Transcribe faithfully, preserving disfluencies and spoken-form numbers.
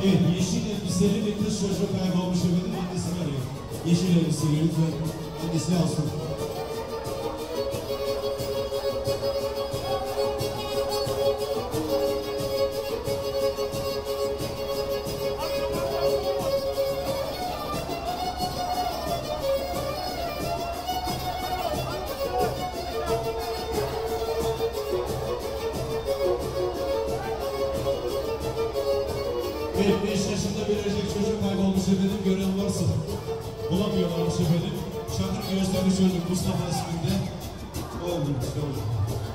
Evet, yeşil elbiseli bir kız çocuğu kaybolmuş efendim, annesini arıyor. Yeşil elbiseli, lütfen annesini alsın. Evet, beş yaşında bir erkek çocuk kaybolmuş efendim, gören varsa bulamıyorlarmış efendim. Çakır gözlerli çocuk Mustafa isminde olmuş.